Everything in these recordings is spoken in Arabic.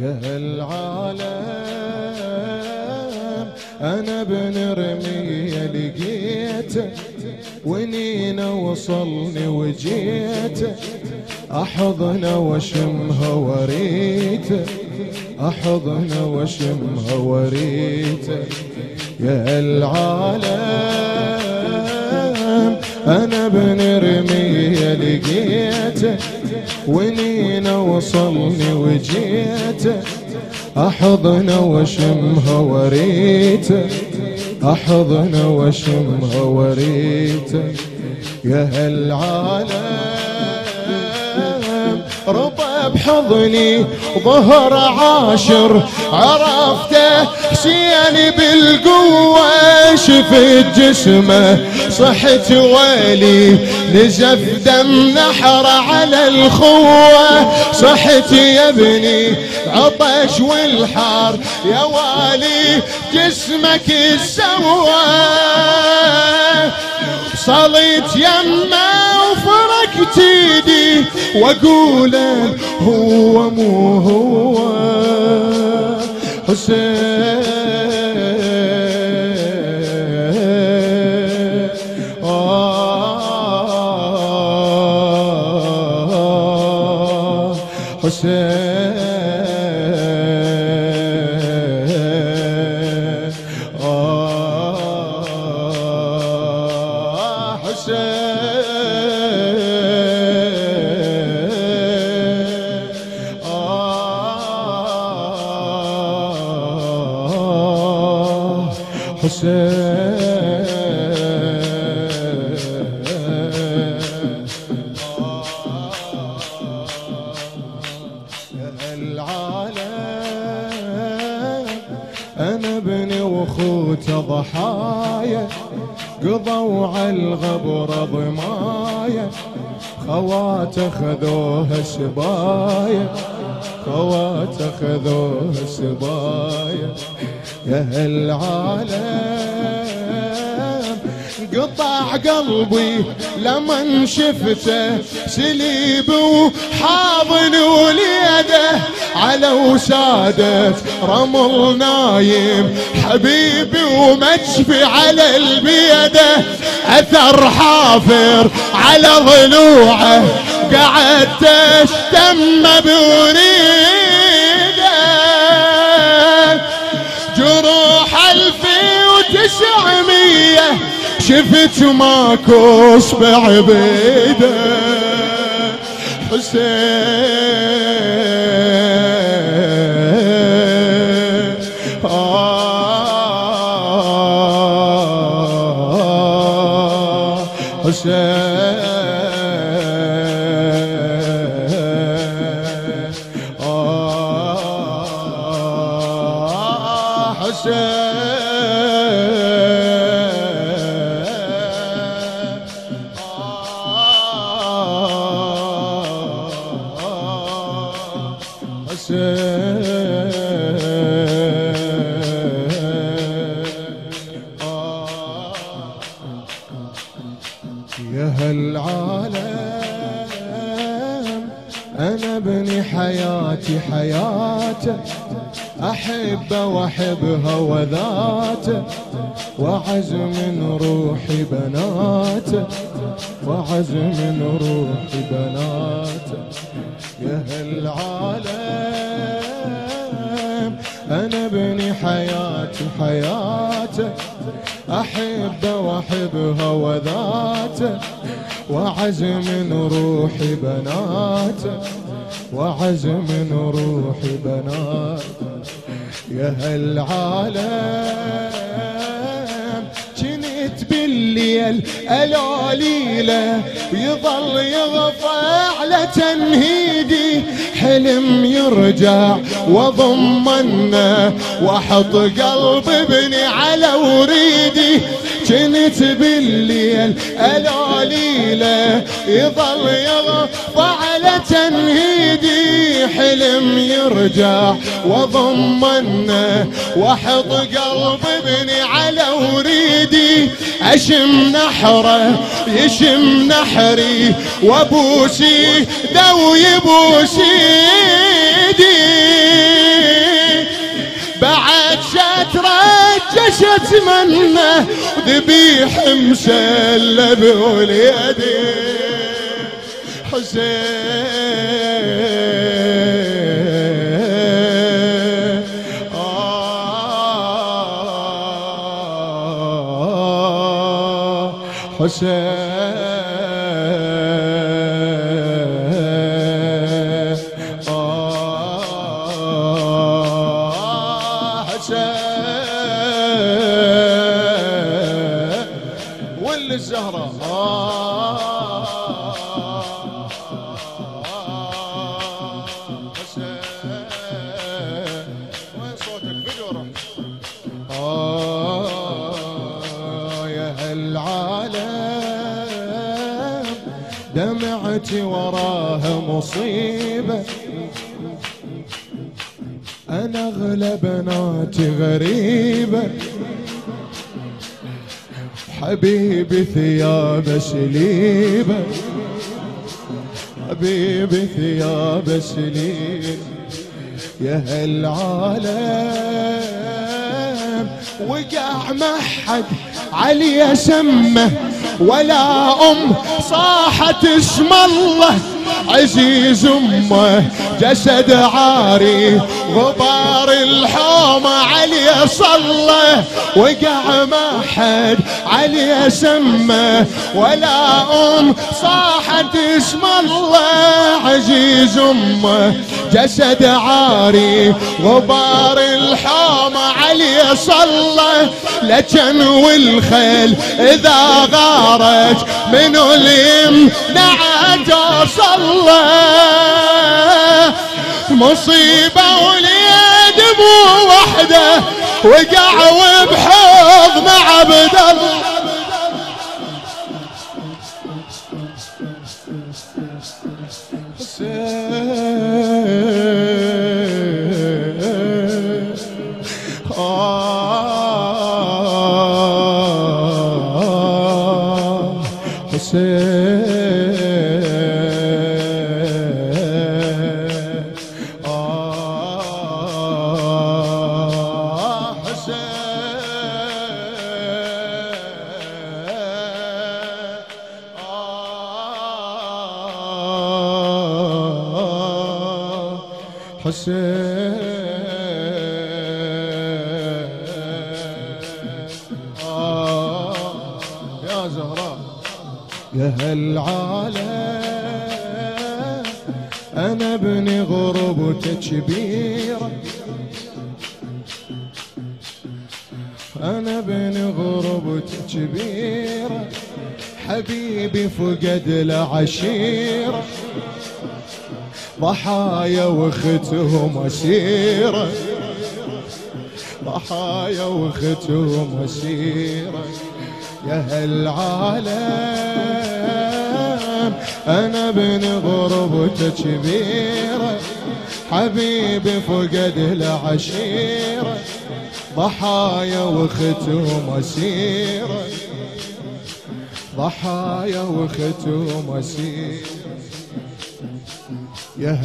يا العالم أنا ابن رمية لقيته ونينا وصلني وجيته أحضنه وشمها وريته أحضنه وشمها وريته يا العالم أنا ابن رمية لقيته ونينا وصلني وجيته أحضنه وشمها وريته أحضنه وشمها وريته يا العالم ربى بحضني ظهر عاشر عرفته حسين بالقوة شفت جسمه صحت ويلي نزف دم نحر على الخوة صحت يا ابني عطش والحار يا والي جسمك السوى صليت يمه وفرقت ايدي واقول هو مو هو حسين حسين العالم أنا ابني وأخوته ضحايا قضوا على الغبر ضمايا خواته خذوها سبايا خواته خذوها سبايا يا العالم قطع قلبي لمن شفته سليب وحاضن وليده على وسادة رمل نايم حبيبي ومجفي على البيده أثر حافر على ضلوعه قعدت اشتم بريده جروح 1900 شفت ماكو اصبع بيده حسين حسين يا هالعالم أنا ابني حياتي حياته أحبه وأحبها وذاته وعز من روحي بناته وعز من روحي بناته يا هالعالم أنا ابني حياتي حياته أحبه وأحبها وذاته وعز من روحي بناته وعز من روحي بناته يا هالعالم جنت بالليل ألاليله ويظل يغفى على تنهيدي حلم يرجع وضمنه واحط قلب ابني على وريدي جنت بالليل ألاليله يظل يغفى على تنهيدي حلم يرجع وضمنه واحط قلب ابني على وريدي اشم نحره يشم نحري وابوسي دو يبوسي ايدي بعد شترجشت منه ذبيح مسلب وليدي حسين حسين واللي الزهرة وين صوتك فجورة يا هالعالم دمعتي وراها مصيبة أنا أغلى بناتي غريبة حبيبي ثياب سليبة حبيبي ثياب سليبة يا هالعالم وقع محد علي سمه ولا صاحت اسم الله عزيز امه جسد عاري غبار الحومة علي صلى وقع ما حد علي سمه ولا صاحت اسم الله عزيز امه جسد عاري غبار الحومة علي صلى لجن والخيل اذا غارت منو اليمنعت صلى مصيبة واليد مو وحده وقع وبحضن عبد الله يا زهراء يا هالعالم أنا ابن غربتك كبيرة أنا ابن غربتك كبيرة حبيبي فقد العشيرة ضحايا واختهم أسيرة ضحايا واختهم أسيرة يا هالعالم أنا ابن غربتك كبيرة حبيبي فقد العشيرة ضحايا واختهم أسيرة ضحايا واختهم أسيرة يا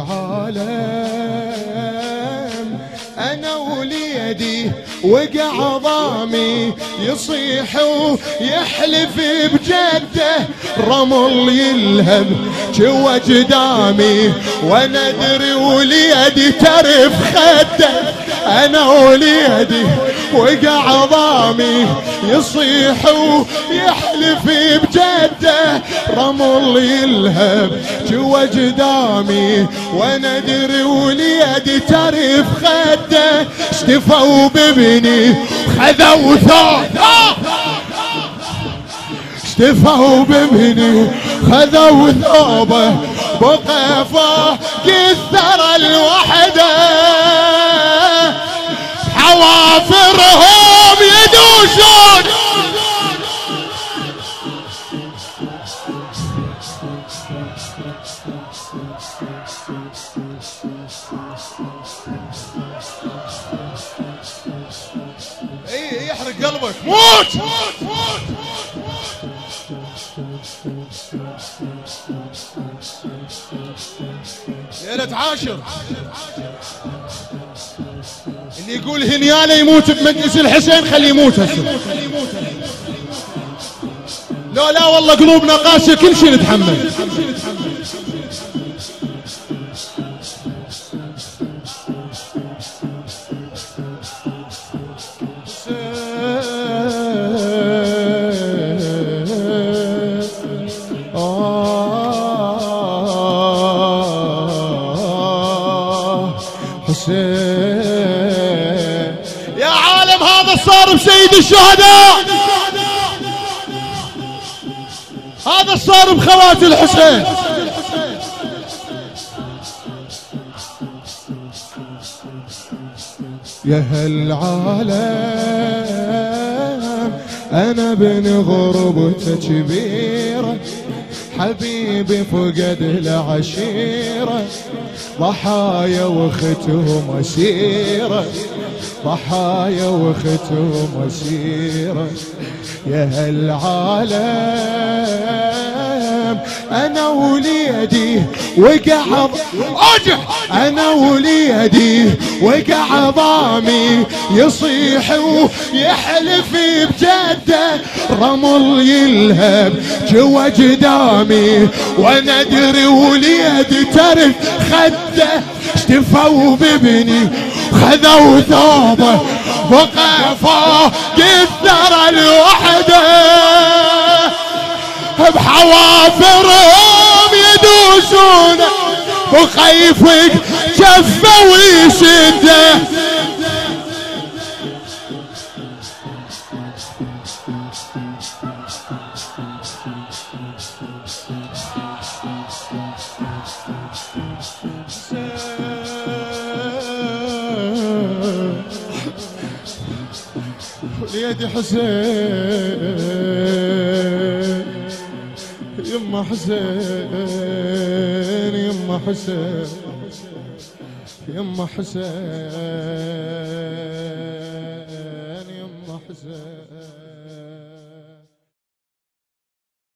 هالعالم أنا وليدي وقع ضامي يصيح ويحلف بجده رمل يلهب جوا قدامي وانا ادري وليدي ترف خده انا وليدي وقع ضامي يصيح ويحلف بجده رمل يلهب جوا قدامي وانا ادري وليدي ترف خده اشتفوا بابني خذوا ثوب اشتفوا بابني خذوا ثوبه بقى فوق الثرى الوحده حوافرهم يدوسون اي يحرق قلبك موت ليلة عاشر اللي يقول هنياله يموت بمجلس الحسين خليه يموت هسه. لا والله قلوبنا قاسية كل شيء نتحمل. يا عالم هذا الصارم سيد الشهداء، هذا الصارم خوات الحسين. يا هالعالم انا بن غربته كبيره، حبيبي فقد العشيره، ضحايا واختهم اسيره، ضحايا واختهم اسيره. يا هالعالم انا وليدي وقع انا وليدي وقع عظامي، يصيح ويحلف بجده، رمل يلهب جوا جدامي، وانا ادري وليدي ترف خده، اشتفوا بابني خذوا ثوبه وقفوا قدر الوحده، بحوافرهم يدوسونه وخيفك جفه ويشده. وليدي حسين، يما حسين، يما حسين، يما حسين، يما حسين.